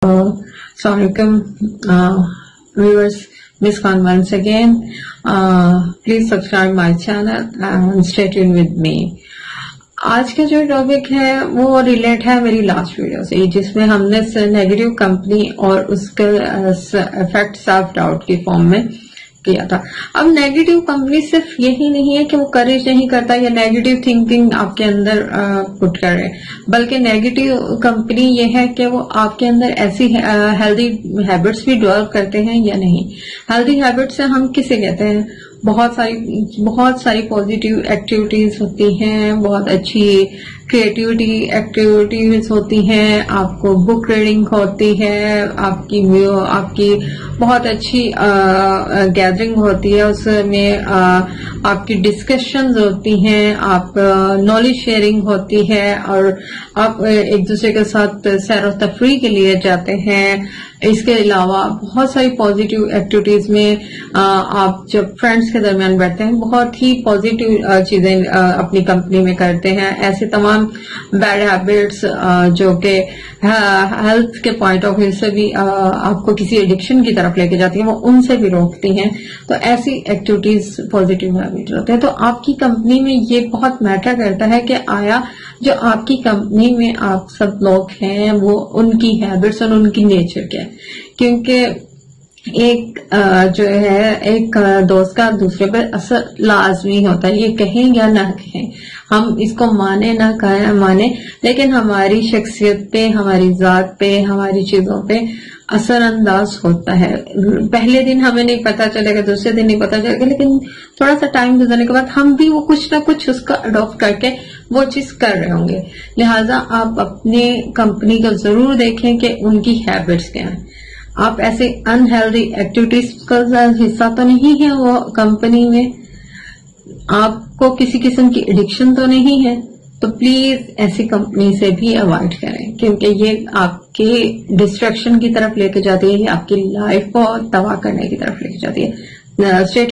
Assalamualaikum viewers, Miss Khan once again. Please subscribe my channel and stay tuned with me. آج کا جو topic ہے وہ relate ہے میری لاسٹ ویڈیو سے، جس میں ہم نے نیگیٹو کمپنی اور اس کا افیکٹ سیلف ڈاؤٹ کی فارم میں کیا تھا. اب نیگیٹو کمپنی صرف یہی نہیں ہے کہ وہ کریج نہیں کرتا یا نیگیٹو تھنکنگ آپ کے اندر پٹ کرے، بلکہ نیگیٹو کمپنی یہ ہے کہ وہ آپ کے اندر ایسی ہیلدی ہیبٹس بھی ڈیولپ کرتے ہیں یا نہیں. ہیلدی ہیبٹس سے ہم کسے کہتے ہیں؟ بہت ساری پازیٹیو ایکٹیویٹیز ہوتی ہیں، بہت اچھی کریٹیوٹی ایکٹیویٹیز ہوتی ہیں، آپ کو بک ریڈنگ ہوتی ہے، آپ کی بہت اچھی گیدرنگ ہوتی ہے، اس میں آپ کی ڈسکشنز ہوتی ہیں، آپ نالج شیئرنگ ہوتی ہے، اور آپ ایک دوسرے کے ساتھ سیر و تفریح کے لیے جاتے ہیں. اس کے علاوہ بہت ساری پازیٹیو ایکٹیویٹیز میں آپ جب فرینڈس کے درمیان بیٹھتے ہیں بہت ہی پازیٹیو چیزیں اپنی کمپنی میں کرتے ہیں. ایسے تمام بیڈ ہیبٹس جو کہ ہیلتھ کے پوائنٹ آف ویو سے بھی آپ کو کسی ایڈکشن کی طرف لے کے جاتی ہیں، وہ ان سے بھی روکتی ہیں. تو ایسی ایکٹیویٹیز پازیٹیو ہیبٹس ہوتے ہیں. تو آپ کی کمپنی میں یہ بہت میٹر کرتا ہے کہ آیا جو آپ کی کمپنی میں آپ سب لوگ ہیں وہ ان کی ہیبٹس اور ان کی نیچر کیا ہے. کیونکہ ایک جو ہے ایک دوست کا دوسرے پر اثر لازمی ہوتا ہے، یہ کہیں یا نہ کہیں، ہم اس کو مانے نہ مانے، لیکن ہماری شخصیت پہ، ہماری ذات پہ، ہماری چیزوں پہ اثر انداز ہوتا ہے. پہلے دن ہمیں نہیں پتا چلے گا، دوسرے دن نہیں پتا چلے گا، لیکن تھوڑا سا ٹائم گزرنے کے بعد ہم بھی وہ کچھ نہ کچھ اس کا اڈاپٹ کر کے وہ چیز کر رہے ہوں گے. لہٰذا آپ اپنے کمپنی کو ضرور دیکھیں کہ ان کی ہیبٹس کیا ہیں. آپ ایسے انہیلدی ایکٹیویٹیز کا حصہ تو نہیں ہے وہ کمپنی میں، آپ کو کسی قسم کی ایڈکشن تو نہیں ہے، تو پلیز ایسی کمپنی سے بھی اوائڈ کریں، کیونکہ یہ آپ کے ڈسٹریکشن کی طرف لے کے جاتی ہے، یہ آپ کی لائف کو تباہ کرنے کی طرف لے کے جاتی ہے.